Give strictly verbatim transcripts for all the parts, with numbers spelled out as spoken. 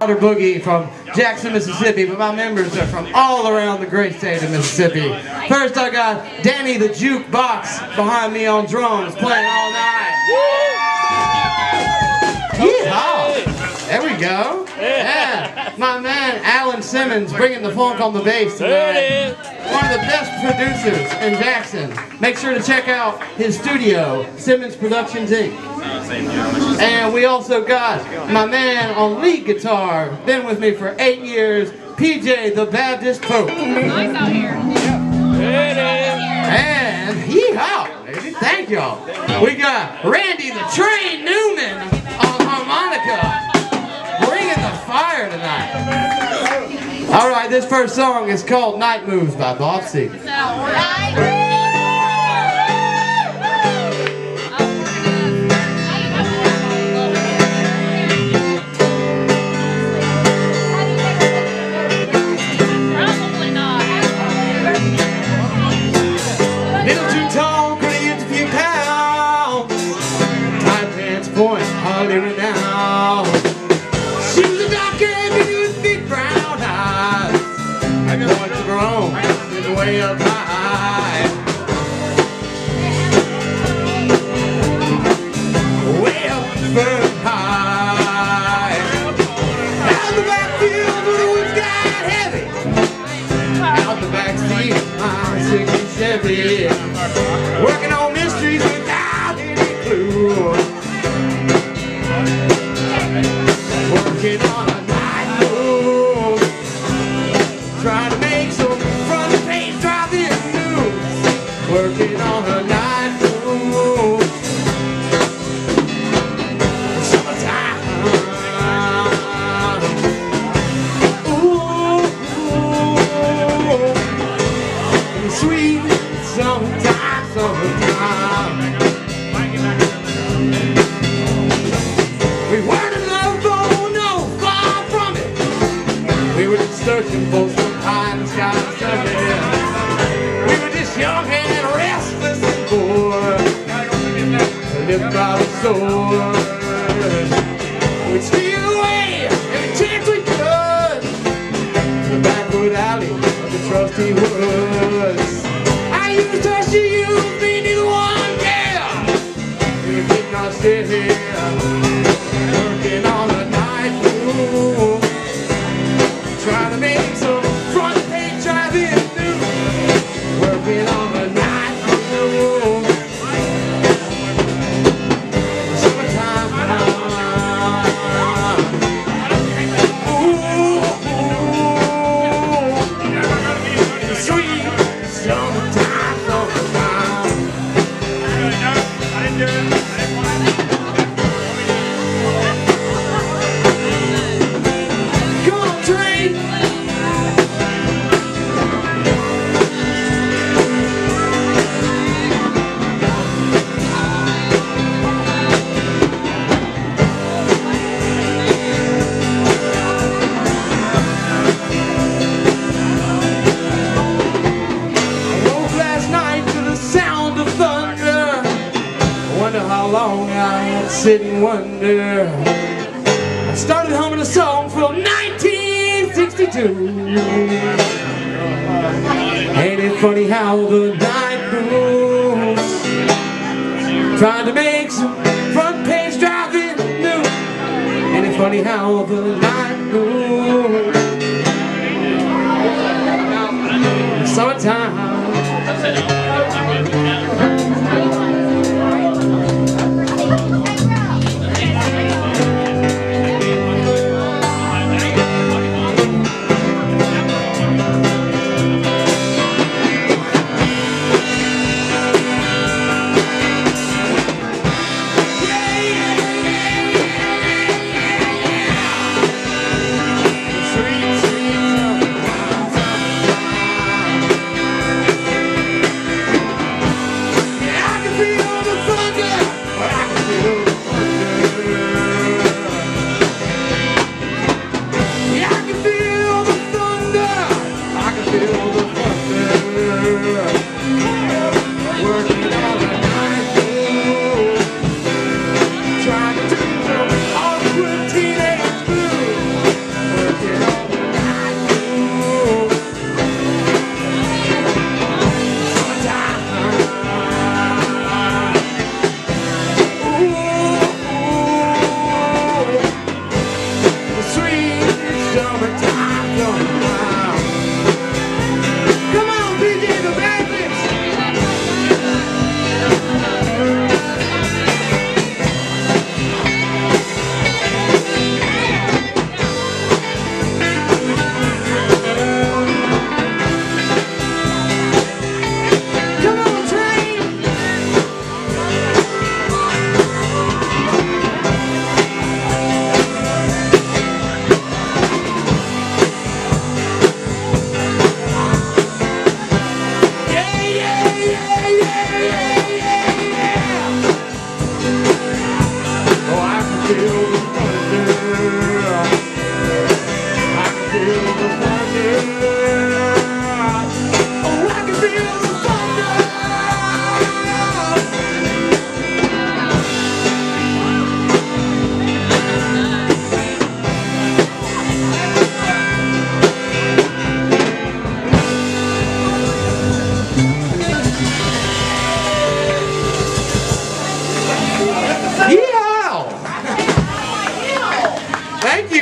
Boogie from Jackson, Mississippi, but my members are from all around the great state of Mississippi. First I got Danny the Jukebox behind me on drums playing all night. Yeehaw! There we go. Yeah. My man Alan Simmons bringing the funk on the bass tonight. One of the best producers in Jackson. Make sure to check out his studio, Simmons Productions Incorporated. And we also got my man on lead guitar, been with me for eight years, P J the Baptist Pope. Nice out here. And yeehaw, baby, thank y'all. We got Randy the Train Newman on harmonica, bringing the fire tonight. All right, this first song is called Night Moves by Bob Seger. Now. She was a dark girl with big brown eyes. I points of her own, sitting way up high. Way up firm high. Out the backfield where the woods got heavy. Out the backseat of my sixty Chevy. Working on mysteries without any clue. Working on a night move, trying to make some front page driving news. Working on a night move, summertime. Ooh, ooh, sweet summertime, summertime. We weren't in love, though, no, far from it. We were just searching for some high in the sky somewhere. We were just young and restless and bored, lived by the sword. We'd steal away every chance we could to the backward alley of the trusty woods. I used her, she used me, neither one cared. We did not sit here. Working on a night move, trying to make some front page driving news. Working on a night move, summertime. Ooh, ooh, sweet summertime, summertime. I didn't do it. How long I had to sit and wonder. I started humming a song from nineteen sixty-two. Ain't it funny how the night moves, trying to make some front page driving news. Ain't it funny how the night moves, summertime.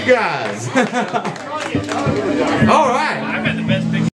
guys. All right.